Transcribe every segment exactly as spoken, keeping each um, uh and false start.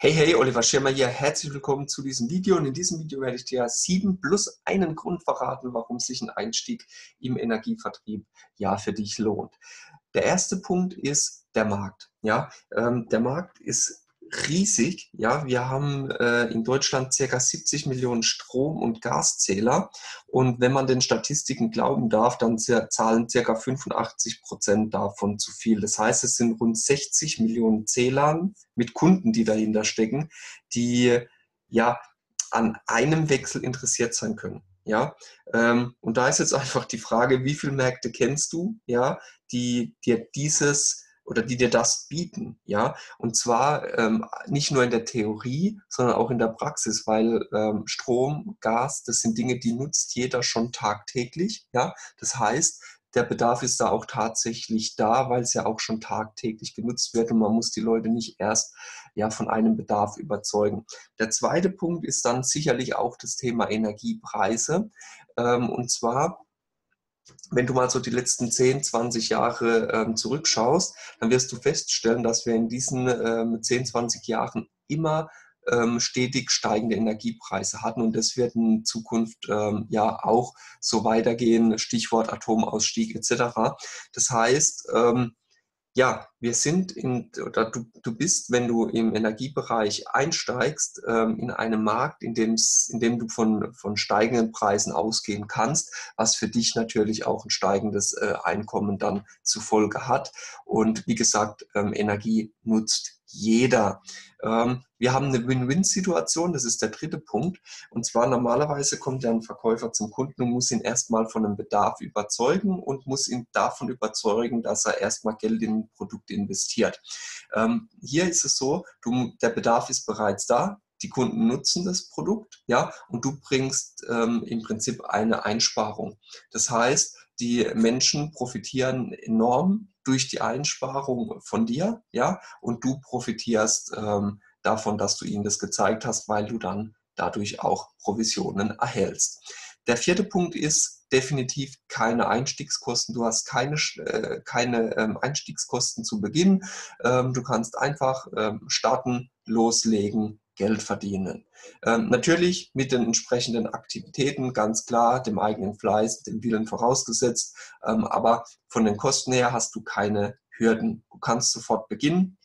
Hey, hey, Oliver Schirmer hier. Herzlich willkommen zu diesem Video. Und in diesem Video werde ich dir sieben plus einen Grund verraten, warum sich ein Einstieg im Energievertrieb ja für dich lohnt. Der erste Punkt ist der Markt. Ja, ähm, der Markt ist riesig. Ja, wir haben äh, in Deutschland ca. siebzig Millionen Strom- und Gaszähler. Und wenn man den Statistiken glauben darf, dann zahlen ca. fünfundachtzig Prozent davon zu viel. Das heißt, es sind rund sechzig Millionen Zählern mit Kunden, die dahinter stecken, die ja an einem Wechsel interessiert sein können. Ja, ähm, und da ist jetzt einfach die Frage, wie viele Märkte kennst du, ja, die dir dieses oder die dir das bieten, ja, und zwar ähm, nicht nur in der Theorie, sondern auch in der Praxis, weil ähm, Strom, Gas, das sind Dinge, die nutzt jeder schon tagtäglich, ja, das heißt, der Bedarf ist da auch tatsächlich da, weil es ja auch schon tagtäglich genutzt wird und man muss die Leute nicht erst ja von einem Bedarf überzeugen. Der zweite Punkt ist dann sicherlich auch das Thema Energiepreise, ähm, und zwar wenn du mal so die letzten zehn, zwanzig Jahre ähm, zurückschaust, dann wirst du feststellen, dass wir in diesen ähm, zehn, zwanzig Jahren immer ähm, stetig steigende Energiepreise hatten und das wird in Zukunft ähm, ja auch so weitergehen, Stichwort Atomausstieg et cetera. Das heißt, ähm, ja, wir sind in, oder du, du bist, wenn du im Energiebereich einsteigst, ähm, in einem Markt, in dem, in dem du von, von steigenden Preisen ausgehen kannst, was für dich natürlich auch ein steigendes äh, Einkommen dann zur Folge hat. Und wie gesagt, ähm, Energie nutzt jeder. Ähm, wir haben eine Win-Win-Situation, das ist der dritte Punkt. Und zwar normalerweise kommt ja ein Verkäufer zum Kunden und muss ihn erstmal von einem Bedarf überzeugen und muss ihn davon überzeugen, dass er erstmal Geld in ein Produkt investiert. Ähm, hier ist es so, du, der Bedarf ist bereits da. Die Kunden nutzen das Produkt, ja, und du bringst ähm, im Prinzip eine Einsparung. Das heißt, die Menschen profitieren enorm durch die Einsparung von dir, ja, und du profitierst ähm, davon, dass du ihnen das gezeigt hast, weil du dann dadurch auch Provisionen erhältst. Der vierte Punkt ist definitiv keine Einstiegskosten. Du hast keine, äh, keine ähm, Einstiegskosten zu Beginn. Ähm, du kannst einfach ähm, starten, loslegen, Geld verdienen. Ähm, natürlich mit den entsprechenden Aktivitäten, ganz klar, dem eigenen Fleiß, dem Willen vorausgesetzt. Ähm, aber von den Kosten her hast du keine Hürden. Du kannst sofort beginnen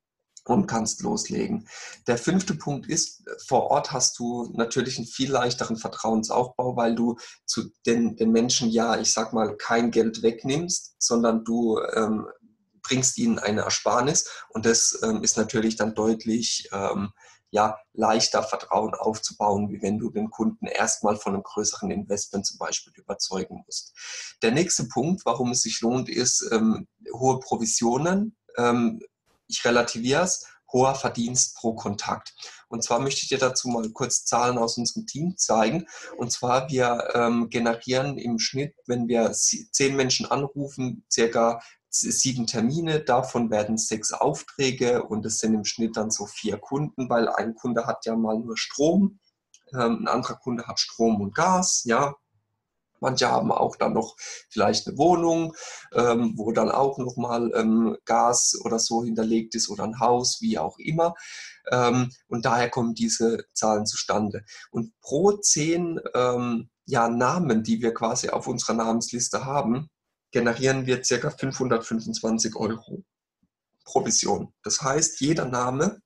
und kannst loslegen. Der fünfte Punkt ist, vor Ort hast du natürlich einen viel leichteren Vertrauensaufbau, weil du zu den, den Menschen ja, ich sag mal, kein Geld wegnimmst, sondern du ähm, bringst ihnen eine Ersparnis und das ähm, ist natürlich dann deutlich ähm, ja, leichter Vertrauen aufzubauen, wie wenn du den Kunden erstmal von einem größeren Investment zum Beispiel überzeugen musst. Der nächste Punkt, warum es sich lohnt, ist ähm, hohe Provisionen. Ähm, ich relativiere es, hoher Verdienst pro Kontakt. Und zwar möchte ich dir dazu mal kurz Zahlen aus unserem Team zeigen. Und zwar, wir ähm, generieren im Schnitt, wenn wir zehn Menschen anrufen, circa sieben Termine, davon werden sechs Aufträge und es sind im Schnitt dann so vier Kunden, weil ein Kunde hat ja mal nur Strom, ähm, ein anderer Kunde hat Strom und Gas, ja. Manche haben auch dann noch vielleicht eine Wohnung, ähm, wo dann auch nochmal ähm, Gas oder so hinterlegt ist oder ein Haus, wie auch immer. Ähm, und daher kommen diese Zahlen zustande. Und pro zehn ähm, ja, Namen, die wir quasi auf unserer Namensliste haben, generieren wir ca. fünfhundertfünfundzwanzig Euro Provision. Das heißt, jeder Name,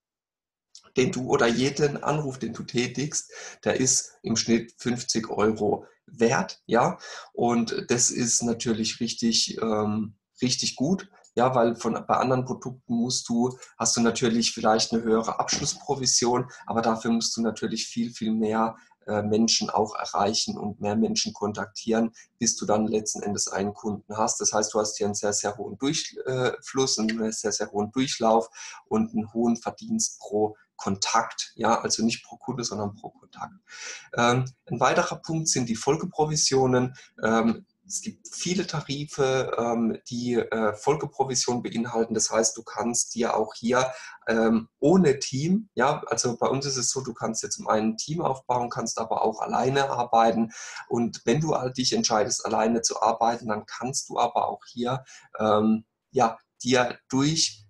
den du oder jeden Anruf, den du tätigst, der ist im Schnitt fünfzig Euro wert, ja. Und das ist natürlich richtig, ähm, richtig gut, ja, weil von, bei anderen Produkten musst du, hast du natürlich vielleicht eine höhere Abschlussprovision, aber dafür musst du natürlich viel, viel mehr äh, Menschen auch erreichen und mehr Menschen kontaktieren, bis du dann letzten Endes einen Kunden hast. Das heißt, du hast hier einen sehr, sehr hohen Durchfluss, einen sehr, sehr hohen Durchlauf und einen hohen Verdienst pro Kontakt, ja, also nicht pro Kunde, sondern pro Kontakt. Ähm, ein weiterer Punkt sind die Folgeprovisionen. Ähm, es gibt viele Tarife, ähm, die äh, Folgeprovision beinhalten. Das heißt, du kannst dir auch hier ähm, ohne Team, ja, also bei uns ist es so, du kannst jetzt zum einen ein Team aufbauen, kannst aber auch alleine arbeiten. Und wenn du halt dich entscheidest, alleine zu arbeiten, dann kannst du aber auch hier ähm, ja, dir durch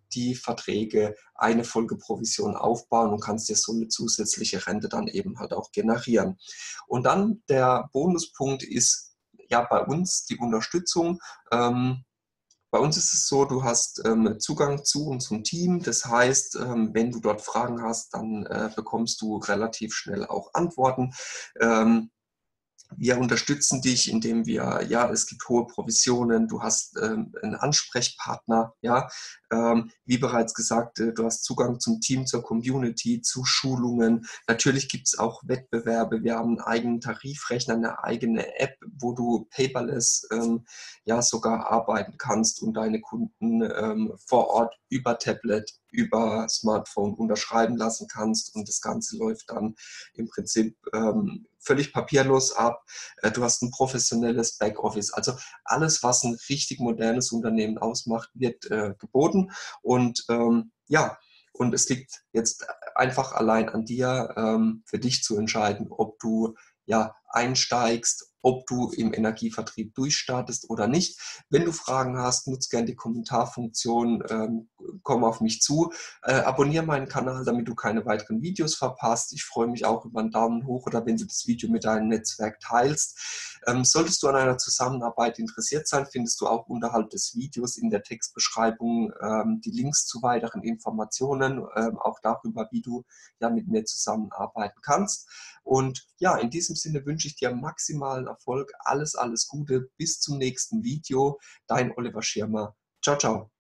die Verträge eine Folgeprovision aufbauen und kannst dir so eine zusätzliche Rente dann eben halt auch generieren. Und dann der Bonuspunkt ist ja bei uns die Unterstützung. Ähm, Bei uns ist es so, du hast ähm, Zugang zu unserem Team. Das heißt, ähm, wenn du dort Fragen hast, dann äh, bekommst du relativ schnell auch Antworten. Ähm, Wir unterstützen dich, indem wir, ja, es gibt hohe Provisionen, du hast ähm, einen Ansprechpartner, ja, ähm, wie bereits gesagt, äh, du hast Zugang zum Team, zur Community, zu Schulungen. Natürlich gibt es auch Wettbewerbe, wir haben einen eigenen Tarifrechner, eine eigene App, wo du paperless ähm, ja sogar arbeiten kannst und deine Kunden ähm, vor Ort über Tablet, über Smartphone unterschreiben lassen kannst und das Ganze läuft dann im Prinzip ähm, völlig papierlos ab. Du hast ein professionelles Backoffice. Also alles, was ein richtig modernes Unternehmen ausmacht, wird äh, geboten. Und ähm, ja, und es liegt jetzt einfach allein an dir, ähm, für dich zu entscheiden, ob du ja einsteigst, ob du im Energievertrieb durchstartest oder nicht. Wenn du Fragen hast, nutz gerne die Kommentarfunktion, ähm, komm auf mich zu, äh, abonniere meinen Kanal, damit du keine weiteren Videos verpasst. Ich freue mich auch über einen Daumen hoch oder wenn du das Video mit deinem Netzwerk teilst. Ähm, solltest du an einer Zusammenarbeit interessiert sein, findest du auch unterhalb des Videos in der Textbeschreibung ähm, die Links zu weiteren Informationen, ähm, auch darüber, wie du ja mit mir zusammenarbeiten kannst. Und ja, in diesem Sinne wünsche ich dir maximalen Erfolg. Alles, alles Gute. Bis zum nächsten Video. Dein Oliver Schirmer. Ciao, ciao.